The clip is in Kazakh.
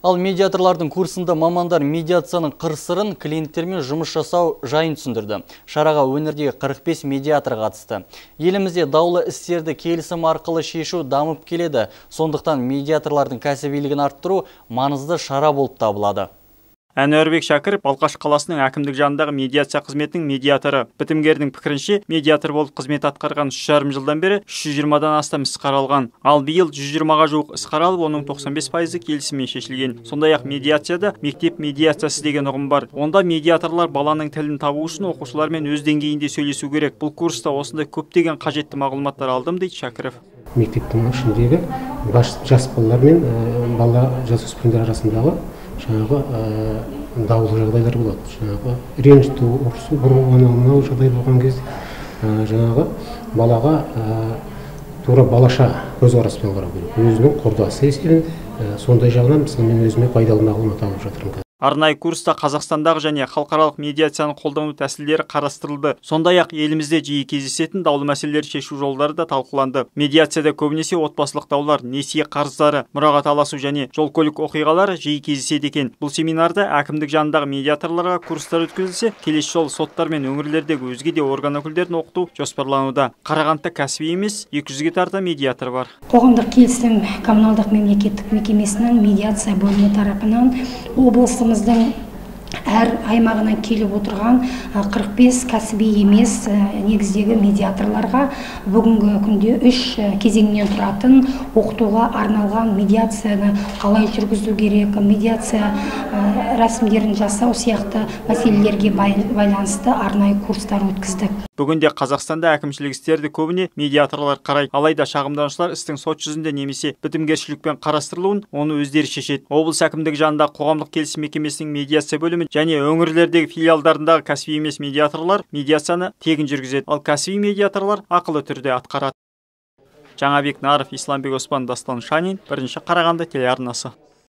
Ал медиаторлардың курсында мамандар медиацияның қыр-сырын клиенттермен жұмыс жасау жайын түсіндірді. Шараға өңірдегі 45 медиатор қатысты. Елімізде даулы істерді келісім арқылы шешу дамып келеді. Сондықтан медиаторлардың кәсібилігін арттыру маңызды шара болып табылады. Әнуарбек Шәкіров Балқаш қаласының әкімдік жанындағы медиация қызметінің медиаторы. Бітімгердің пікірінше, медиатор болып қызмет атқарған 3,5 жылдан бері 320-дан астам іс қаралған. Ал биыл 120-ға жуық іс қаралып, оның 95%-і келісіммен шешілген. Сондай-ақ медиацияда мектеп медиациясы деген ұғым бар. Онда медиаторлар баланың тілін табу үшін оқушылармен өз деңгейінде сөйлесу керек. Бұл курста осындай көптеген қажетті мағлұматтар алдым, дейді Шәкіров. Мектептің ішіндегі жас балалар мен бала жасөспірімдер арасындағы жаңағы даулы жағдайлар болады. Жаңағы ренжіту, ұрысу, мынау жағдай болған кезде жаңағы балаға тура балаша көзқараспен қарау керек. Өзінің құрдасы есебінде сондай жағынан мен өзіме пайдалы мағлұмат алып жатырмын. Арнайы курста Қазақстандағы және халықаралық медиацияны қолдану тәсілдері қарастырылды. Сондай-ақ елімізде жиі кездесетін даулы мәселелер шешу жолдары да талқыланды. Медиацияда көбінесе отбасылық даулар, несие қарыздары, мұрағат аласу және жол-көлік оқиғалары жиі кездеседі екен. Бұл семинарда әкімдік жанындағы медиаторларға курстар өткізілсе, келесі жолы соттар мен өңірлердегі өзге де орган өкілдерін оқыту жоспарлануда. Қарағандыда кәсіби емес 200-ге тарта медиатор бар. Қоғамдық келісім коммуналдық мемлекеттік мекемесінің медиация бөлімі тарапынан облысымыздың әр аймағынан келіп отырған 45 кәсіби емес негіздегі медиаторларға бүгінгі күнде 3 кезеңнен тұратын оқытуға арналған медиацияны қалай жүргізу керек, медиация рәсімдерін жасау сияқты мәселелерге байланысты арнайы курстар өткіздік. Бүгінде Қазақстанда әкімшілік істерді көбіне медиаторлар қарайды. Алайда шағымданушылар істің сот жүзінде немесе бітімгершілікпен қарастырылуын оны өздері шешеді. Облыс әкімдігі жанындағы қоғамдық келісім мекемесінің медиация бөлімі және өңірлердегі филиалдарындағы кәсіби емес медиаторлар медиацияны тегін жүргізеді. Ал кәсіби медиаторлар ақылы түрде атқарады. Жаңабек Наров, Исламбек Оспан, Дастан Шанин, 1-ші Қарағанды телеарнасы.